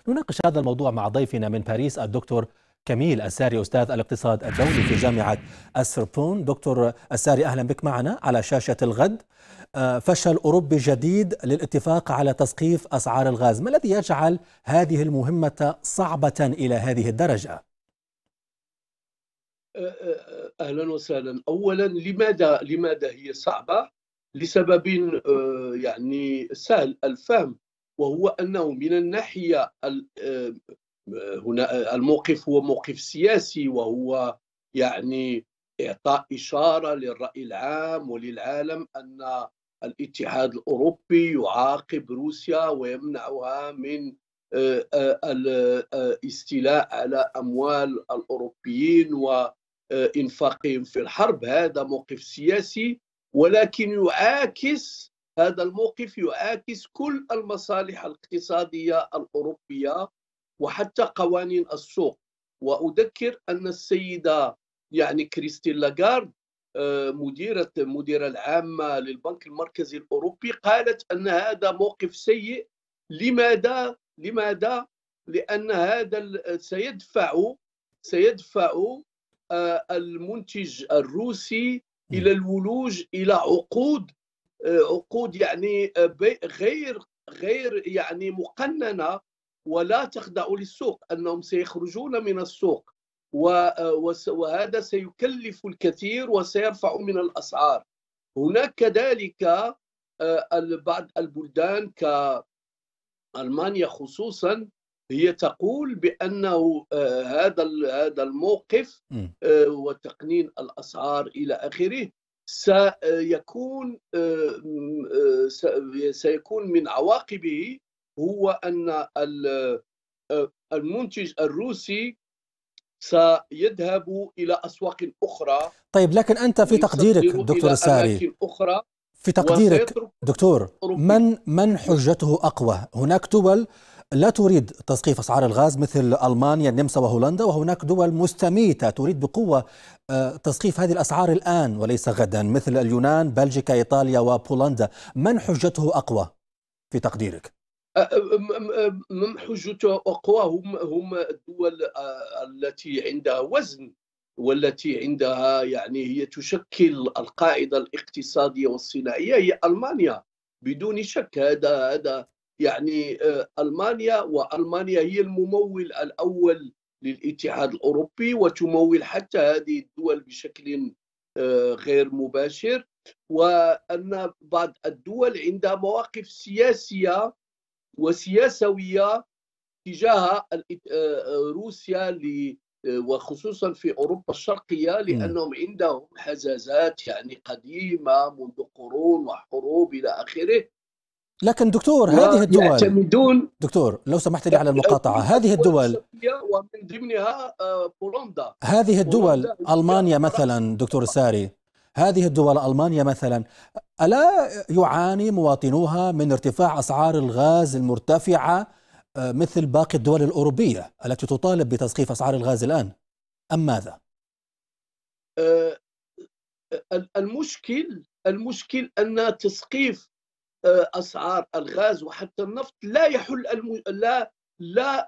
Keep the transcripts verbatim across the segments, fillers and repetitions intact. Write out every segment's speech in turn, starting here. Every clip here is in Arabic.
نناقش هذا الموضوع مع ضيفنا من باريس الدكتور كميل الساري، أستاذ الاقتصاد الدولي في جامعة السوربون. دكتور الساري، أهلا بك معنا على شاشة الغد. آه، فشل أوروبي جديد للاتفاق على تسقيف أسعار الغاز، ما الذي يجعل هذه المهمة صعبة إلى هذه الدرجة؟ أهلا وسهلا. أولا، لماذا لماذا هي صعبة؟ لسبب يعني سهل الفهم، وهو أنه من الناحية هنا الموقف هو موقف سياسي، وهو يعني إعطاء إشارة للرأي العام وللعالم أن الاتحاد الأوروبي يعاقب روسيا ويمنعها من الاستيلاء على أموال الأوروبيين وإنفاقهم في الحرب. هذا موقف سياسي، ولكن يعاكس هذا الموقف يعاكس كل المصالح الاقتصادية الأوروبية وحتى قوانين السوق. وأذكر أن السيدة يعني كريستين لاغارد مديرة المديرة العامة للبنك المركزي الأوروبي قالت أن هذا موقف سيء. لماذا؟ لماذا؟ لأن هذا سيدفع سيدفع المنتج الروسي إلى الولوج إلى عقود عقود يعني غير غير يعني مقننة ولا تخضع للسوق، أنهم سيخرجون من السوق، وهذا سيكلف الكثير وسيرفع من الأسعار. هناك كذلك بعض البلدان كألمانيا خصوصا هي تقول بأنه هذا هذا الموقف وتقنين الأسعار إلى آخره سيكون سيكون من عواقبه هو أن المنتج الروسي سيذهب إلى أسواق أخرى. طيب، لكن أنت في تقديرك دكتور الساري، في تقديرك دكتور، من من حجته أقوى؟ هناك دول لا تريد تسقيف أسعار الغاز مثل ألمانيا، النمسا وهولندا، وهناك دول مستميتة تريد بقوة تسقيف هذه الأسعار الآن وليس غدا مثل اليونان، بلجيكا، إيطاليا وبولندا. من حجته أقوى في تقديرك؟ من حجته أقوى هم هم الدول التي عندها وزن والتي عندها يعني هي تشكل القاعدة الاقتصادية والصناعية، هي ألمانيا بدون شك. هذا هذا يعني ألمانيا وألمانيا هي الممول الأول للاتحاد الأوروبي، وتمول حتى هذه الدول بشكل غير مباشر. وأن بعض الدول عندها مواقف سياسية وسياسوية تجاه روسيا، وخصوصا في أوروبا الشرقية، لأنهم عندهم حزازات يعني قديمة منذ قرون وحروب إلى آخره. لكن دكتور، هذه الدول دكتور لو سمحت لي على المقاطعة، هذه الدول ومن ضمنها بولندا، هذه الدول ألمانيا مثلا دكتور الساري، هذه الدول ألمانيا مثلا، ألا يعاني مواطنوها من ارتفاع أسعار الغاز المرتفعة مثل باقي الدول الأوروبية التي تطالب بتسقيف أسعار الغاز الآن، أم ماذا؟ المشكل المشكل أن تسقيف أسعار الغاز وحتى النفط لا يحل الم... لا لا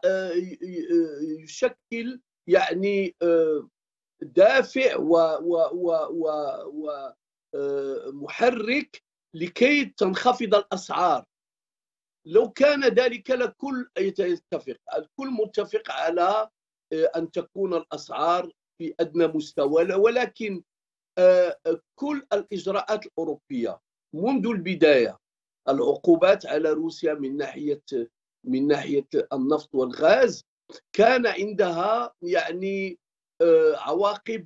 يشكل يعني دافع و و و و ومحرك لكي تنخفض الأسعار. لو كان ذلك لكل يتفق الكل متفق على أن تكون الأسعار في أدنى مستوى، ولكن كل الإجراءات الأوروبية منذ البداية، العقوبات على روسيا من ناحية من ناحية النفط والغاز، كان عندها يعني عواقب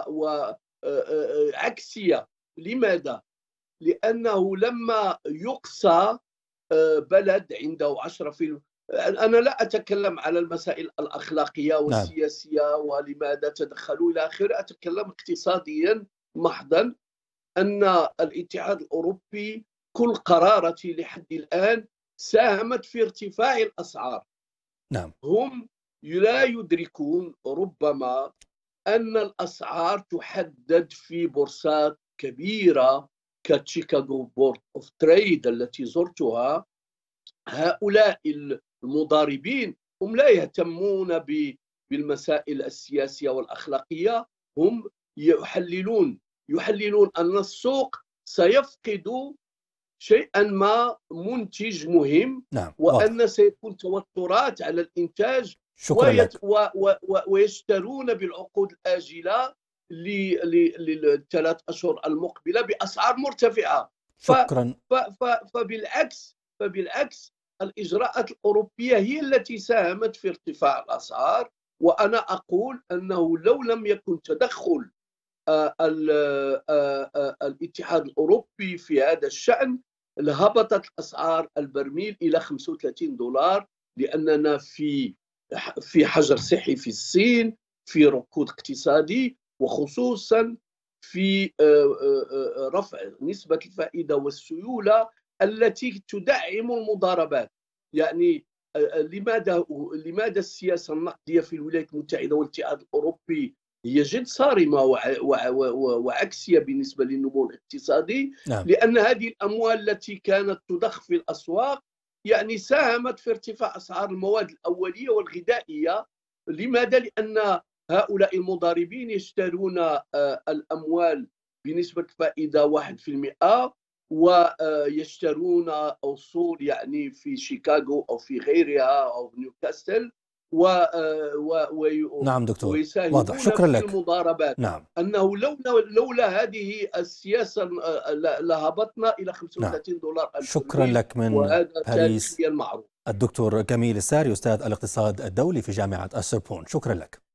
وعكسية. لماذا؟ لأنه لما يقصى بلد عنده عشرة في المئة، أنا لا أتكلم على المسائل الأخلاقية والسياسية ولماذا تدخلوا إلى آخره، أتكلم اقتصاديا محضا. أن الاتحاد الأوروبي كل قراراتي لحد الآن ساهمت في ارتفاع الأسعار. نعم. هم لا يدركون ربما أن الأسعار تحدد في بورصات كبيرة كتشيكاغو بورد أوف تريد التي زرتها. هؤلاء المضاربين هم لا يهتمون بالمسائل السياسية والأخلاقية، هم يحللون يحللون أن السوق سيفقد شيئا ما منتج مهم، نعم وأن واضح. سيكون توترات على الإنتاج، شكرا ويت لك. و و و ويشترون بالعقود الآجلة للثلاث أشهر المقبلة بأسعار مرتفعة. ف شكرا. ف ف فبالعكس فبالعكس الإجراءات الأوروبية هي التي ساهمت في ارتفاع الأسعار. وأنا أقول أنه لو لم يكن تدخل آه، ال- آه، آه، الاتحاد الأوروبي في هذا الشأن لهبطت أسعار البرميل إلى خمسة وثلاثين دولار، لأننا في في حجر صحي في الصين، في ركود اقتصادي، وخصوصا في آه، آه، آه، رفع نسبة الفائدة والسيولة التي تدعم المضاربات. يعني آه، آه، لماذا لماذا السياسة النقدية في الولايات المتحدة والاتحاد الأوروبي هي جد صارمة وع- وع- وع- وعكسية بالنسبة للنمو الاقتصادي؟ نعم لأن هذه الأموال التي كانت تضخ في الأسواق يعني ساهمت في ارتفاع أسعار المواد الأولية والغذائية. لماذا؟ لأن هؤلاء المضاربين يشترون آه، الأموال بنسبة فائدة واحد بالمئة، ويشترون أصول يعني في شيكاغو أو في غيرها أو نيوكاسل، و و نعم دكتور واضح. ويساهمون شكرا في لك. المضاربات. نعم أنه لولا لولا هذه السياسة آه، ل- لهبطنا إلى نعم. خمسة وثلاثين دولار شكرا البرميل، لك من وهذا باريس تاريخيا معروف. الدكتور كميل الساري، أستاذ الاقتصاد الدولي في جامعة السوربون. شكرا لك.